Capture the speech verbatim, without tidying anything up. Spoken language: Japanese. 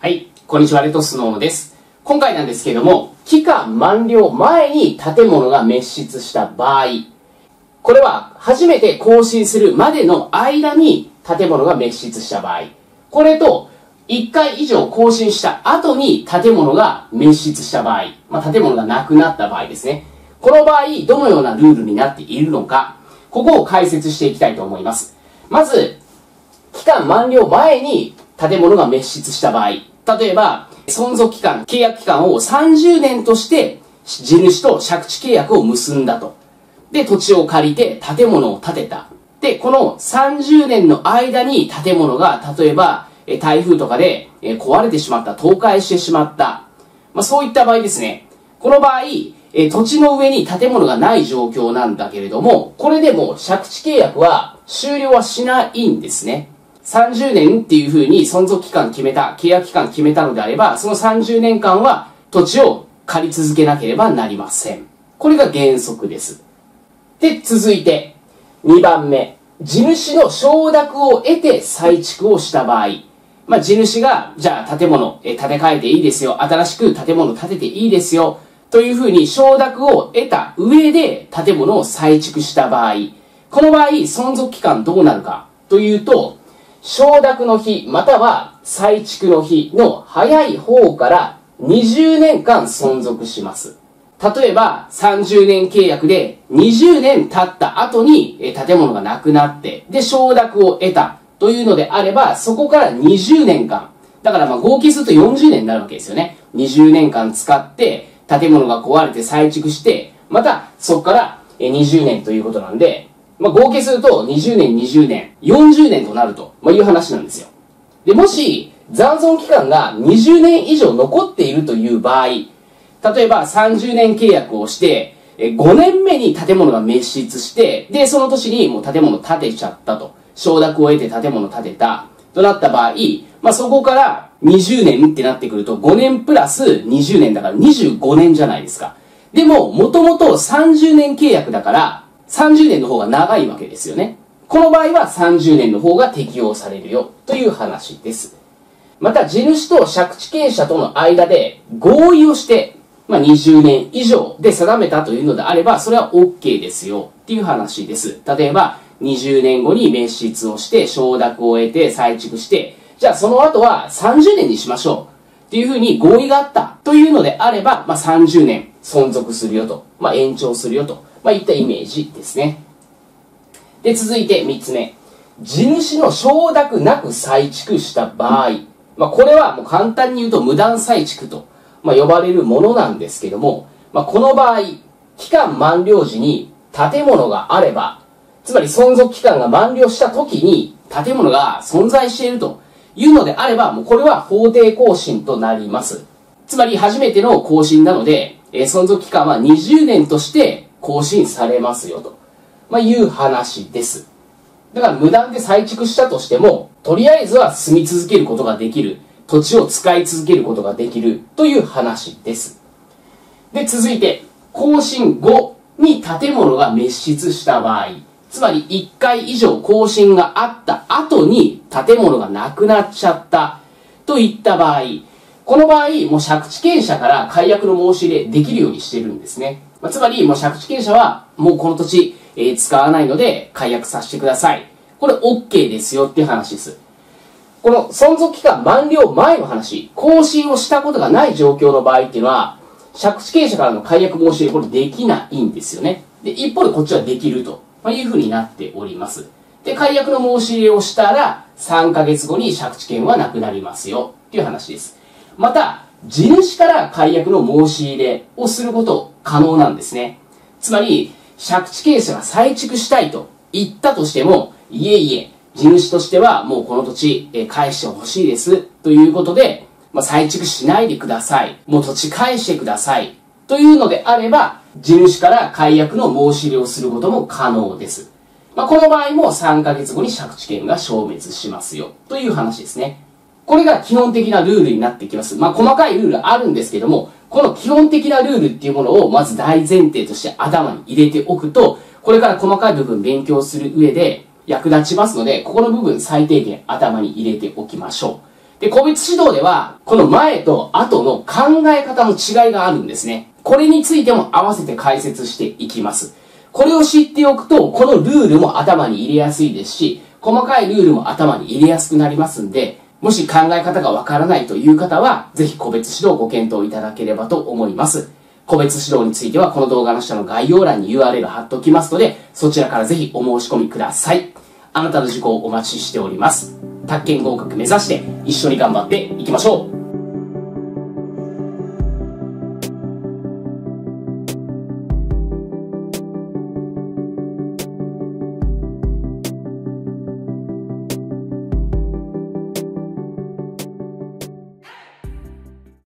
はい、こんにちは、レトスノーです。今回なんですけども、期間満了前に建物が滅失した場合、これは初めて更新するまでの間に建物が滅失した場合、これといっかい以上更新した後に建物が滅失した場合、まあ、建物がなくなった場合ですね。この場合、どのようなルールになっているのか、ここを解説していきたいと思います。まず、期間満了前に建物が滅失した場合、例えば、存続期間、契約期間をさんじゅうねんとして地主と借地契約を結んだと。で、土地を借りて建物を建てた。で、このさんじゅうねんの間に建物が、例えば、台風とかで壊れてしまった、倒壊してしまった。まあ、そういった場合ですね。この場合、土地の上に建物がない状況なんだけれども、これでも借地契約は終了はしないんですね。さんじゅうねんっていう風に存続期間決めた、契約期間決めたのであれば、そのさんじゅうねんかんは土地を借り続けなければなりません。これが原則です。で、続いて、にばんめ。地主の承諾を得て再築をした場合、まあ、地主が、じゃあ建物、え、建て替えていいですよ。新しく建物建てていいですよ。という風に承諾を得た上で建物を再築した場合、この場合、存続期間どうなるかというと、承諾の日または再築の日の早い方からにじゅうねんかん存続します。例えばさんじゅうねん契約でにじゅうねん経った後に建物がなくなって、で承諾を得たというのであれば、そこからにじゅうねんかん。だからまあ合計するとよんじゅうねんになるわけですよね。にじゅうねんかん使って建物が壊れて再築して、またそこからにじゅうねんということなんで、まあ、合計するとにじゅうねん、にじゅうねん、よんじゅうねんとなると、まあ、いう話なんですよ。で、もし残存期間がにじゅうねん以上残っているという場合、例えばさんじゅうねん契約をして、ごねんめに建物が滅失して、で、その年にもう建物建てちゃったと。承諾を得て建物建てたとなった場合、まあ、そこからにじゅうねんってなってくるとごねんプラスにじゅうねんだからにじゅうごねんじゃないですか。でも、もともとさんじゅうねん契約だから、さんじゅうねんの方が長いわけですよね。この場合はさんじゅうねんの方が適用されるよという話です。また、地主と借地権者との間で合意をして、まあ、にじゅうねん以上で定めたというのであれば、それは OK ですよっていう話です。例えば、にじゅうねんごに滅失をして、承諾を得て、再築して、じゃあその後はさんじゅうねんにしましょうっていうふうに合意があったというのであれば、まあ、さんじゅうねん存続するよと、まあ、延長するよと。まあ、いったイメージですね。で、続いてみっつめ。地主の承諾なく再築した場合。まあ、これはもう簡単に言うと無断再築と、まあ、呼ばれるものなんですけども、まあ、この場合、期間満了時に建物があれば、つまり存続期間が満了した時に建物が存在しているというのであれば、もうこれは法定更新となります。つまり初めての更新なので、えー、存続期間はにじゅうねんとして更新されますよと、まあ、いう話です。だから無断で再築したとしても、とりあえずは住み続けることができる。土地を使い続けることができるという話です。で、続いて、更新後に建物が滅失した場合、つまりいっかい以上更新があった後に建物がなくなっちゃったといった場合、この場合、もう借地権者から解約の申し入れできるようにしてるんですね。まあ、つまり、もう借地権者は、もうこの土地、えー、使わないので、解約させてください。これ OK ですよっていう話です。この存続期間満了前の話、更新をしたことがない状況の場合っていうのは、借地権者からの解約申し入れ、これできないんですよね。で、一方でこっちはできるというふうになっております。で、解約の申し入れをしたら、さんかげつごに借地権はなくなりますよっていう話です。また、地主から解約の申し入れをすること可能なんですね。つまり、借地権者が再築したいと言ったとしても、いえいえ、地主としてはもうこの土地、えー、返してほしいですということで、まあ、再築しないでください。もう土地返してください。というのであれば、地主から解約の申し入れをすることも可能です。まあ、この場合もさんかげつごに借地権が消滅しますよという話ですね。これが基本的なルールになってきます。まあ、細かいルールあるんですけども、この基本的なルールっていうものをまず大前提として頭に入れておくと、これから細かい部分勉強する上で役立ちますので、ここの部分最低限頭に入れておきましょう。 で、個別指導では、この前と後の考え方の違いがあるんですね。これについても合わせて解説していきます。これを知っておくと、このルールも頭に入れやすいですし、細かいルールも頭に入れやすくなりますんで、もし考え方がわからないという方は、ぜひ個別指導をご検討いただければと思います。個別指導については、この動画の下の概要欄に ユーアールエル 貼っておきますので、そちらからぜひお申し込みください。あなたの受講をお待ちしております。宅建合格目指して一緒に頑張っていきましょう。